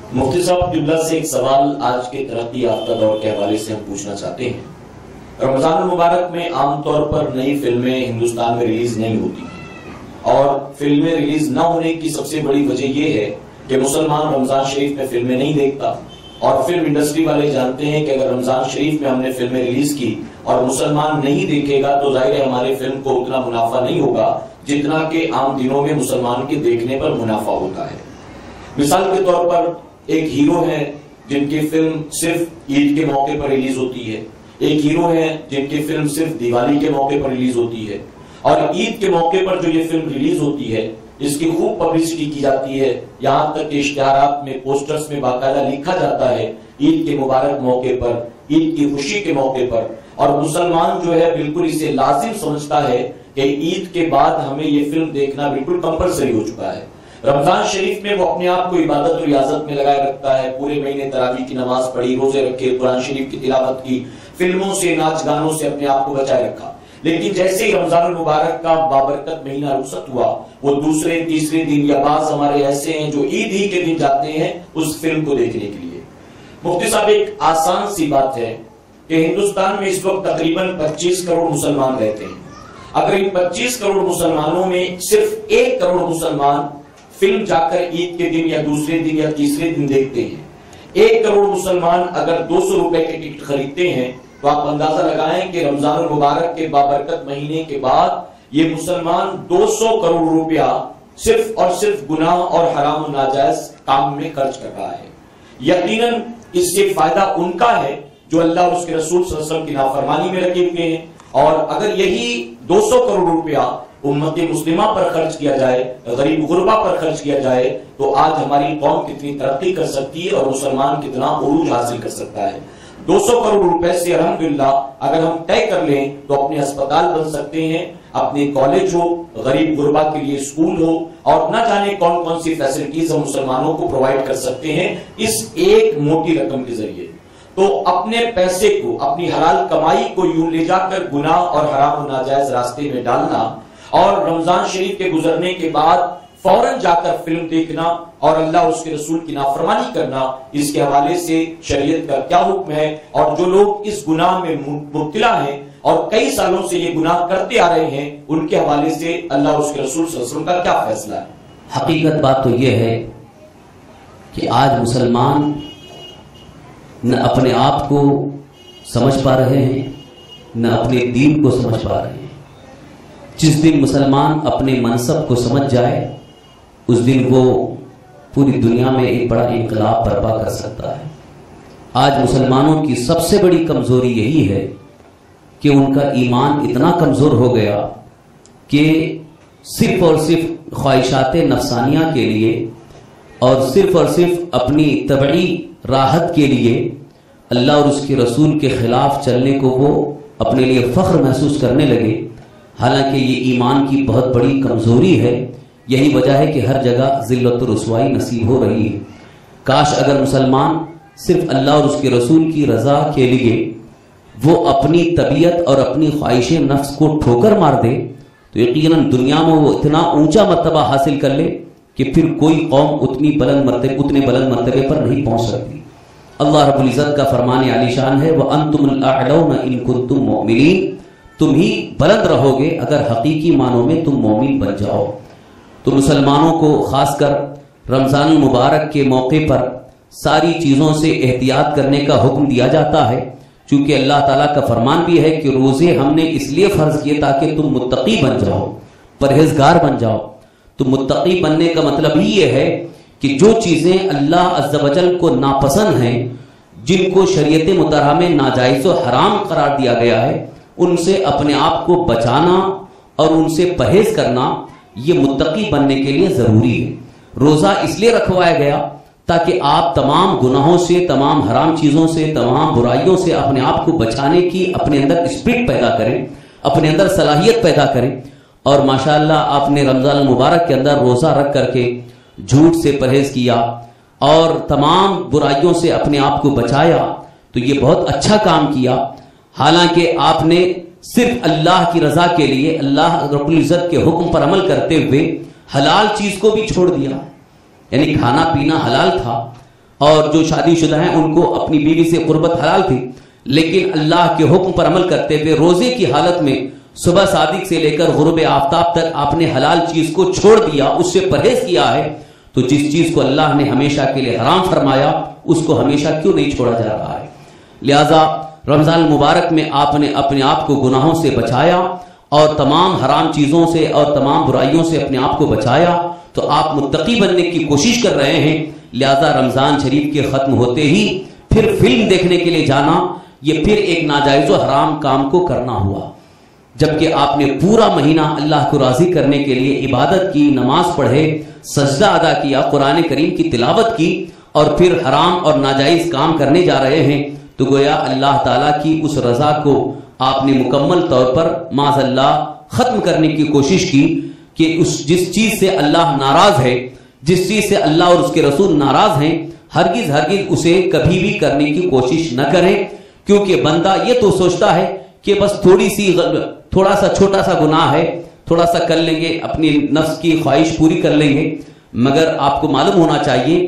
مفتی صاحب قبلہ سے ایک سوال آج کے ترقی یافتہ دور کے حوالے سے ہم پوچھنا چاہتے ہیں۔ رمضان المبارک میں عام طور پر نئی فلمیں ہندوستان میں ریلیز نہیں ہوتی اور فلمیں ریلیز نہ ہونے کی سب سے بڑی وجہ یہ ہے کہ مسلمان رمضان شریف میں فلمیں نہیں دیکھتا، اور فلم انڈسٹری والے جانتے ہیں کہ اگر رمضان شریف میں ہم نے فلمیں ریلیز کی اور مسلمان نہیں دیکھے گا تو ظاہر ہے ہمارے فلم کو اتنا منافع نہیں ہوگا جتنا کہ عام دنوں میں مسلمان کے دیکھنے پر منافع ہوتا ہے۔ مثال کے طور پر ایک ہیرو ہے جن کی فلم صرف عید کے موقع پر ریلیز ہوتی ہے، ایک ہیرو ہے جن کی فلم صرف دیوالی کے موقع پر ریلیز ہوتی ہے، اور عید کے موقع پر جو یہ فلم ریلیز ہوتی ہے اس کی خوب پبلسٹی کی جاتی ہے، یہاں تک کہ اشتہارات میں پوسٹرز میں باقاعدہ لکھا جاتا ہے عید کے مبارک موقع پر، عید کی خوشی کے موقع پر، اور مسلمان جو ہے بالکل اسے لازم سمجھتا ہے کہ عید کے بعد ہمیں یہ فلم دیکھنا بالکل کمپلسری ہو چکا ہے۔ رمضان شریف میں وہ اپنے آپ کو عبادت اور ریاضت میں لگائے رکھتا ہے، پورے مہینے تراویح کی نماز پڑھی، روزے رکھے، قرآن شریف کی تلاوت کی، فلموں سے، ناچ گانوں سے اپنے آپ کو بچائے رکھا، لیکن جیسے ہی رمضان المبارک کا بابرکت مہینہ رخصت ہوا وہ دوسرے تیسرے دن یا بعض ہمارے ایسے ہیں جو عید ہی کے دن جاتے ہیں اس فلم کو دیکھنے کے لیے۔ مفتی صاحب ایک آسان سی بات ہے کہ ہندوستان میں اس وقت تقریباً 25 کروڑ مسلمان رہتے ہیں، اگر ان 25 کروڑ مسلمانوں میں صرف 1 کروڑ مسلمان فلم جا کر عید کے دن یا دوسرے دن یا تیسرے دن دیکھتے ہیں، 1 کروڑ مسلمان اگر 200 روپے کے ٹکٹ خریدتے ہیں تو آپ اندازہ لگائیں کہ رمضان المبارک کے بابرکت مہینے کے بعد یہ مسلمان 200 کروڑ روپیہ صرف اور صرف گناہ اور حرام و ناجائز کام میں خرچ کر رہا ہے۔ یقیناً اس سے فائدہ ان کا ہے جو اللہ اور اس کے رسول صلی اللہ علیہ وسلم کی نافرمانی میں لگے ہوئے ہیں، اور اگر یہی 200 کروڑ روپیہ امت مسلمہ پر خرچ کیا جائے، غریب غربا پر خرچ کیا جائے تو آج ہماری قوم کتنی ترقی کر سکتی ہے اور مسلمان کتنا عروج حاصل کر سکتا ہے۔ 200 کروڑ روپے سے الحمدللہ اگر ہم طے کر لیں تو اپنے اسپتال بن سکتے ہیں، اپنے کالج ہو، غریب غربا کے لیے اسکول ہو، اور نہ جانے کون کون سی فیسلٹیز ہم مسلمانوں کو پرووائڈ کر سکتے ہیں اس ایک موٹی رقم کے ذریعے۔ تو اپنے پیسے کو، اپنی حلال کمائی کو یوں لے جا کر گناہ اور حرام و ناجائز راستے میں ڈالنا اور رمضان شریف کے گزرنے کے بعد فوراً جا کر فلم دیکھنا اور اللہ اور اس کے رسول کی نافرمانی کرنا، اس کے حوالے سے شریعت کا کیا حکم ہے، اور جو لوگ اس گناہ میں مبتلا ہیں اور کئی سالوں سے یہ گناہ کرتے آ رہے ہیں ان کے حوالے سے اللہ اور اس کے رسول صلی اللہ علیہ وسلم کا کیا فیصلہ ہے؟ حقیقت بات تو یہ ہے کہ آج مسلمان نہ اپنے آپ کو سمجھ پا رہے ہیں نہ اپنے دین کو سمجھ پا رہے ہیں۔ جس دن مسلمان اپنے منصب کو سمجھ جائے اس دن وہ پوری دنیا میں ایک بڑا انقلاب برپا کر سکتا ہے۔ آج مسلمانوں کی سب سے بڑی کمزوری یہی ہے کہ ان کا ایمان اتنا کمزور ہو گیا کہ صرف اور صرف خواہشات نفسانیہ کے لیے اور صرف اپنی طبعی راحت کے لیے اللہ اور اس کے رسول کے خلاف چلنے کو وہ اپنے لیے فخر محسوس کرنے لگے، حالانکہ یہ ایمان کی بہت بڑی کمزوری ہے۔ یہی وجہ ہے کہ ہر جگہ ذلت و رسوائی نصیب ہو رہی ہے۔ کاش اگر مسلمان صرف اللہ اور اس کے رسول کی رضا کے لیے وہ اپنی طبیعت اور اپنی خواہش نفس کو ٹھوکر مار دے تو یقیناً دنیا میں وہ اتنا اونچا مرتبہ حاصل کر لے کہ پھر کوئی قوم اتنے بلند مرتبے پر نہیں پہنچ سکتی۔ اللہ رب العزت کا فرمان عالی شان ہے وَأَنْتُمُ الْأَعْلَوْنَ إِن كُنتُم مُؤْمِنِينَ، تم ہی بلند رہو گے اگر حقیقی معنوں میں تم مومن بن جاؤ۔ تو مسلمانوں کو خاص کر رمضان المبارک کے موقع پر ساری چیزوں سے احتیاط کرنے کا حکم دیا جاتا ہے، چونکہ اللہ تعالیٰ کا فرمان بھی ہے کہ روزے ہم نے اس لیے فرض کیے تاکہ تم متقی بن جاؤ، پرہیزگار بن جاؤ۔ تو متقی بننے کا مطلب ہی یہ ہے کہ جو چیزیں اللہ عز و جل کو ناپسند ہیں، جن کو شریعت مطہرہ میں ناجائز و حرام قرار دیا گیا ہے، ان سے اپنے آپ کو بچانا اور ان سے پرہیز کرنا یہ متقی بننے کے لیے ضروری ہے۔ روزہ اس لیے رکھوایا گیا تاکہ آپ تمام گناہوں سے، تمام حرام چیزوں سے، تمام برائیوں سے اپنے آپ کو بچانے کی اپنے اندر اسپرٹ پیدا کریں، اپنے اندر صلاحیت پیدا کریں۔ اور ماشاءاللہ آپ نے رمضان المبارک کے اندر روزہ رکھ کر کے جھوٹ سے پرہیز کیا اور تمام برائیوں سے اپنے آپ کو بچایا، تو یہ بہت اچھا کام کیا۔ حالانکہ آپ نے صرف اللہ کی رضا کے لیے اللہ رب العزت کے حکم پر عمل کرتے ہوئے حلال چیز کو بھی چھوڑ دیا، یعنی کھانا پینا حلال تھا اور جو شادی شدہ ہیں ان کو اپنی بیوی سے قربت حلال تھی، لیکن اللہ کے حکم پر عمل کرتے ہوئے روزے کی حالت میں صبح صادق سے لے کر غروب آفتاب تک آپ نے حلال چیز کو چھوڑ دیا، اس سے پرہیز کیا ہے، تو جس چیز کو اللہ نے ہمیشہ کے لیے حرام فرمایا اس کو ہمیشہ کیوں نہیں چھوڑا جا رہا ہے؟ لہذا رمضان المبارک میں آپ نے اپنے آپ کو گناہوں سے بچایا اور تمام حرام چیزوں سے اور تمام برائیوں سے اپنے آپ کو بچایا، تو آپ متقی بننے کی کوشش کر رہے ہیں۔ لہذا رمضان شریف کے ختم ہوتے ہی پھر فلم دیکھنے کے لیے جانا، یہ پھر ایک ناجائز و حرام کام کو کرنا ہوا، جبکہ آپ نے پورا مہینہ اللہ کو راضی کرنے کے لیے عبادت کی، نماز پڑھے، سجدہ ادا کیا، قرآن کریم کی تلاوت کی، اور پھر حرام اور ناجائز کام کرنے جا رہے ہیں، تو گویا اللہ تعالیٰ کی اس رضا کو آپ نے مکمل طور پر معاذ اللہ ختم کرنے کی کوشش کی، کہ جس چیز سے اللہ ناراض ہے، جس چیز سے اللہ اور اس کے رسول ناراض ہیں، ہرگز اسے کبھی بھی کرنے کی کوشش نہ کریں، کیونکہ بندہ یہ تو سوچتا ہے کہ بس تھوڑا سا چھوٹا سا گناہ ہے، تھوڑا سا کر لیں گے، اپنی نفس کی خواہش پوری کر لیں گے، مگر آپ کو معلوم ہونا چاہیے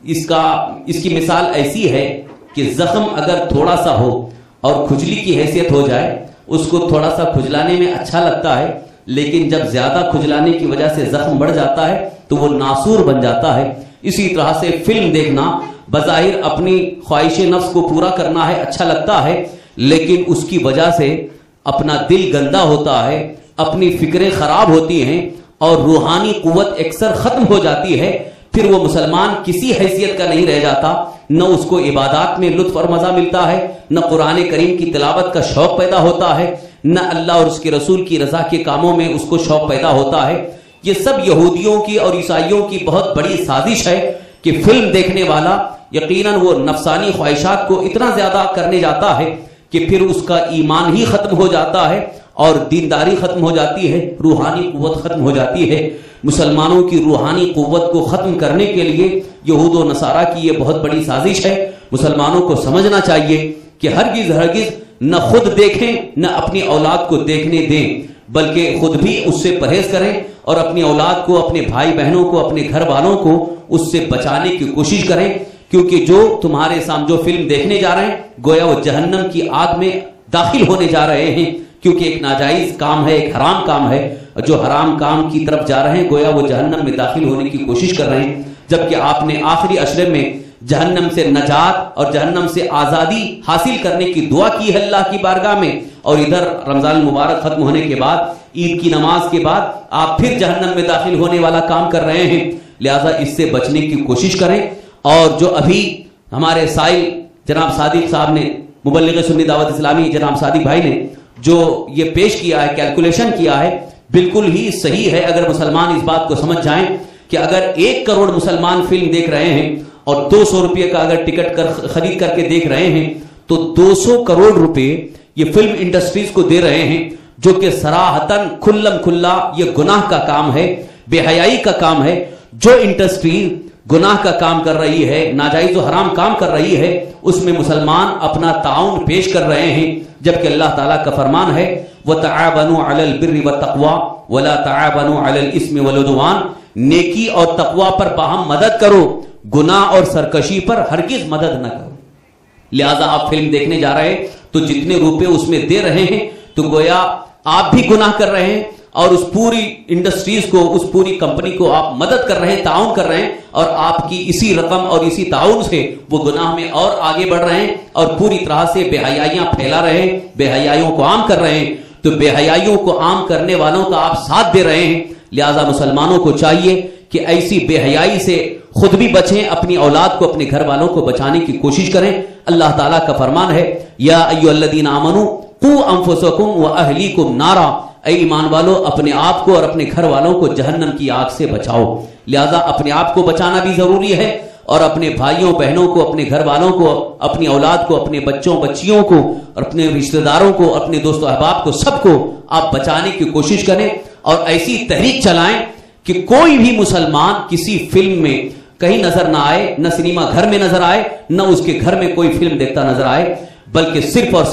اس کی مثال ایسی ہے کہ زخم اگر تھوڑا سا ہو اور کھجلی کی حیثیت ہو جائے، اس کو تھوڑا سا کھجلانے میں اچھا لگتا ہے، لیکن جب زیادہ کھجلانے کی وجہ سے زخم بڑھ جاتا ہے تو وہ ناسور بن جاتا ہے۔ اسی طرح سے فلم دیکھنا بظاہر اپنی خواہش نفس کو پورا کرنا ہے، اچھا لگتا ہے، لیکن اس کی وجہ سے اپنا دل گندا ہوتا ہے، اپنی فکریں خراب ہوتی ہیں اور روحانی قوت اکثر ختم ہو جاتی ہے، پھر وہ مسلمان کسی حیثیت کا نہیں رہ جاتا، نہ اس کو عبادات میں لطف اور مزہ ملتا ہے، نہ قرآن کریم کی تلاوت کا شوق پیدا ہوتا ہے، نہ اللہ اور اس کے رسول کی رضا کے کاموں میں اس کو شوق پیدا ہوتا ہے۔ یہ سب یہودیوں کی اور عیسائیوں کی بہت بڑی سازش ہے کہ فلم دیکھنے والا یقیناً وہ نفسانی خواہشات کو اتنا زیادہ کرنے جاتا ہے کہ پھر اس کا ایمان ہی ختم ہو جاتا ہے اور دینداری ختم ہو جاتی ہے، روحانی قوت ختم ہو جاتی ہے۔ مسلمانوں کی روحانی قوت کو ختم کرنے کے لیے یہود و نصارہ کی یہ بہت بڑی سازش ہے۔ مسلمانوں کو سمجھنا چاہیے کہ ہرگز نہ خود دیکھیں نہ اپنی اولاد کو دیکھنے دیں، بلکہ خود بھی اس سے پرہیز کریں اور اپنی اولاد کو، اپنے بھائی بہنوں کو، اپنے گھر والوں کو اس سے بچانے کی کوشش کریں، کیونکہ جو تمہارے سامنے جو فلم دیکھنے جا رہے ہیں گویا وہ جہنم کی آگ میں داخل ہونے جا رہے ہیں، کیونکہ ایک ناجائز کام ہے، ایک حرام کام ہے، جو حرام کام کی طرف جا رہے ہیں گویا وہ جہنم میں داخل ہونے کی کوشش کر رہے ہیں، جبکہ آپ نے آخری عشرے میں جہنم سے نجات اور جہنم سے آزادی حاصل کرنے کی دعا کی ہے اللہ کی بارگاہ میں، اور ادھر رمضان المبارک ختم ہونے کے بعد، عید کی نماز کے بعد آپ پھر جہنم میں داخل ہونے والا کام کر رہے ہیں۔ لہذا اس سے بچنے کی کوشش کریں، اور جو ابھی ہمارے سائل جناب صادق صاحب نے، مبلغ سنی دعوت اسلامی جناب صادق بھائی نے جو یہ پیش کیا ہے، کیلکولیشن کیا ہے، بالکل ہی صحیح ہے۔ اگر مسلمان اس بات کو سمجھ جائیں کہ اگر 1 کروڑ مسلمان فلم دیکھ رہے ہیں اور 200 روپے کا اگر ٹکٹ خرید کر کے دیکھ رہے ہیں تو 200 کروڑ روپے یہ فلم انڈسٹریز کو دے رہے ہیں، جو کہ صراحتاً کھلم کھلا یہ گناہ کا کام ہے، بے حیائی کا کام ہے۔ جو انڈسٹری گناہ کا کام کر رہی ہے، ناجائز و حرام کام کر رہی ہے، اس میں مسلمان اپنا تعاون پیش کر رہے ہیں، جبکہ اللہ تعالیٰ کا فرمان ہے وَتَعَاوَنُوا عَلَى الْبِرِّ وَالتَّقْوَى وَلَا تَعَاوَنُوا عَلَى الْإِثْمِ وَالْعُدْوَانِ، نیکی اور تقوی پر باہم مدد کرو، گناہ اور سرکشی پر ہرگز مدد نہ کرو۔ لہذا آپ فلم دیکھنے جا رہے ہیں تو جتنے روپے اس میں دے رہے ہیں تو گویا آپ بھی گناہ کر رہے ہیں، اور اس پوری انڈسٹریز کو، اس پوری کمپنی کو آپ مدد کر رہے ہیں، تعاون کر رہے ہیں، اور آپ کی اسی رقم اور اسی تعاون سے وہ گناہ میں اور آگے بڑھ رہے ہیں اور پوری طرح سے بے حیائیاں پھیلا رہے ہیں، بے حیائیوں کو عام کر رہے ہیں۔ تو بے حیائیوں کو عام کرنے والوں کا آپ ساتھ دے رہے ہیں۔ لہذا مسلمانوں کو چاہیے کہ ایسی بے حیائی سے خود بھی بچیں، اپنی اولاد کو، اپنے گھر والوں کو بچانے کی کوشش کریں۔ اللہ تعالیٰ کا فرمان ہے یا ایھا الذین آمنوا قوا انفسکم واہلیکم نارا، اے ایمان والو اپنے آپ کو اور اپنے گھر والوں کو جہنم کی آگ سے بچاؤ۔ لہذا اپنے آپ کو بچانا بھی ضروری ہے، اور اپنے بھائیوں بہنوں کو، اپنے گھر والوں کو، اپنی اولاد کو، اپنے بچوں بچیوں کو، اور اپنے رشتہ داروں کو، اپنے دوست و احباب کو، سب کو آپ بچانے کی کوشش کریں، اور ایسی تحریک چلائیں کہ کوئی بھی مسلمان کسی فلم میں کہیں نظر نہ آئے، نہ سنیما گھر میں نظر آئے، نہ اس کے گھر میں کوئی فلم دیکھتا نظر آئے، بلکہ صرف اور صرف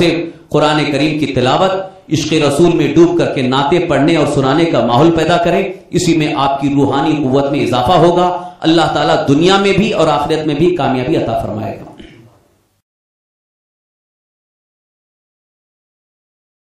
قرآن کریم کی تلاوت، عشق رسول میں ڈوب کر کے نعتیں پڑھنے اور سنانے کا ماحول پیدا کریں، اسی میں آپ کی روحانی قوت میں اضافہ ہوگا۔ اللہ تعالیٰ دنیا میں بھی اور آخرت میں بھی کامیابی عطا فرمائے گا۔